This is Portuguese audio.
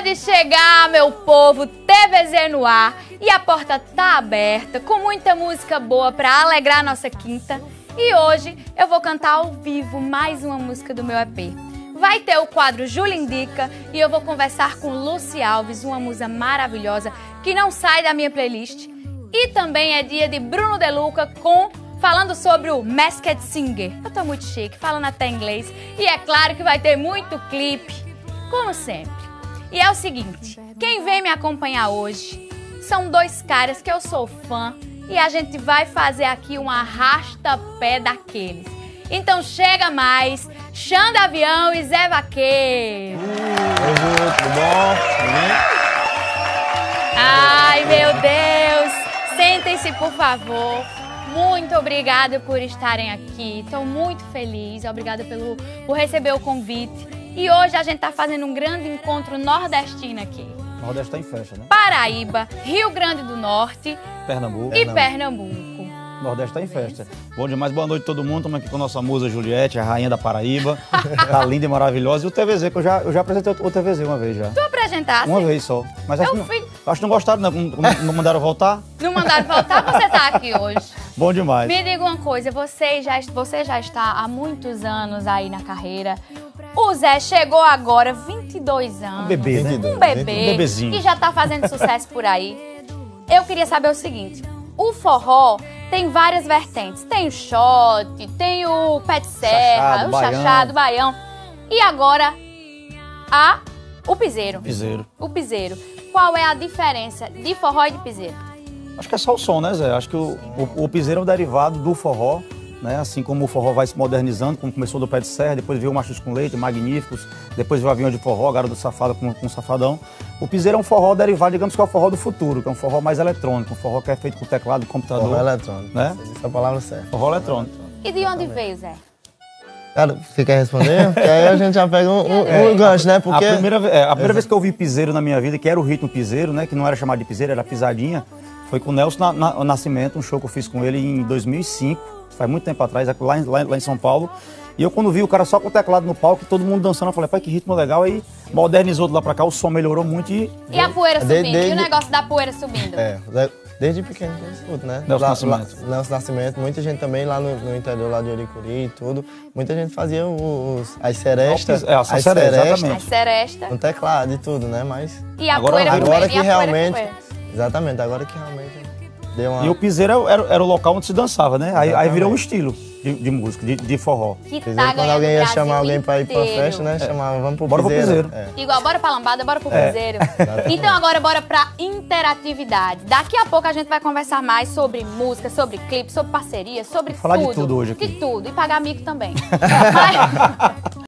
de chegar, meu povo, TVZ no ar, e a porta tá aberta, com muita música boa pra alegrar a nossa quinta. E hoje eu vou cantar ao vivo mais uma música do meu EP. Vai ter o quadro Júlia Indica e eu vou conversar com Lucy Alves, uma musa maravilhosa que não sai da minha playlist. E também é dia de Bruno De Luca falando sobre o Masked Singer. Eu tô muito chique, falando até inglês. E é claro que vai ter muito clipe, como sempre. E é o seguinte, quem vem me acompanhar hoje são dois caras que eu sou fã e a gente vai fazer aqui um arrasta-pé daqueles. Então chega mais, Xanda Avião e Zé Vaqueiro. Oi, tudo bom? Tudo bem? Ai, meu Deus! Sentem-se, por favor. Muito obrigada por estarem aqui. Estou muito feliz. Obrigada por receber o convite. E hoje a gente está fazendo um grande encontro nordestino aqui. O Nordeste está em festa, né? Paraíba, Rio Grande do Norte Pernambuco. e Pernambuco. O Nordeste está em festa. Bom demais, boa noite a todo mundo. Estamos aqui com a nossa musa Juliette, a rainha da Paraíba. Tá linda e maravilhosa. E o TVZ, que eu já apresentei o TVZ uma vez já. Tu apresentasse? Uma vez só. Mas acho que não gostaram, não mandaram voltar. Não mandaram voltar? Você tá aqui hoje. Bom demais. Me diga uma coisa, você já está há muitos anos aí na carreira. O Zé chegou agora, 22 anos. Um bebê, né? Um bebê. Um bebezinho. E já tá fazendo sucesso por aí. Eu queria saber o seguinte, o forró tem várias vertentes. Tem o shot, tem o pé de serra, o chachado, o baião. E agora, o piseiro. O piseiro. Qual é a diferença de forró e de piseiro? Acho que é só o som, né, Zé? Acho que o piseiro é um derivado do forró, né? Assim como o forró vai se modernizando, como começou do pé de serra, depois veio o Machos com Leite, Magníficos, depois veio o Avião de Forró, Garoto Safado com o Safadão. O piseiro é um forró derivado, digamos que é o forró do futuro, que é um forró mais eletrônico, um forró que é feito com teclado, computador. Forró eletrônico, né? Essa é a palavra certa. Forró eletrônico. E de onde veio, Zé? Cara, você quer responder? Porque aí a gente já pega um gancho, né? Porque A primeira vez que eu ouvi piseiro na minha vida, que era o ritmo piseiro, né? Que não era chamado de piseiro, era pisadinha, foi com o Nelson Nascimento, um show que eu fiz com ele em 2005, faz muito tempo atrás, lá em São Paulo. E eu, quando vi o cara só com o teclado no palco, todo mundo dançando, eu falei, pai, que ritmo legal. Aí modernizou de lá pra cá, o som melhorou muito e a poeira subindo? E o negócio da poeira subindo? Desde pequeno que eu escuto, né? Nelson Nascimento. Nelson Nascimento, muita gente também lá no interior lá de Oricuri e tudo. Muita gente fazia as serestas. As exatamente. As serestas. No teclado e tudo, né? Mas E a Agora poeira realmente. Exatamente, agora que realmente deu uma. E o piseiro era o local onde se dançava, né? Aí virou um estilo de música, de forró. Que tá Quando ganhando alguém ia Brasil chamar alguém pra ir pra inteiro. festa, né? Chamava, vamos pro Bora pro piseiro. piseiro. Igual, bora pra lambada, bora pro piseiro. Então agora bora pra interatividade. Daqui a pouco a gente vai conversar mais sobre música, sobre clipe, sobre parceria, sobre Falar de tudo hoje aqui. De tudo. E pagar mico também. Mas...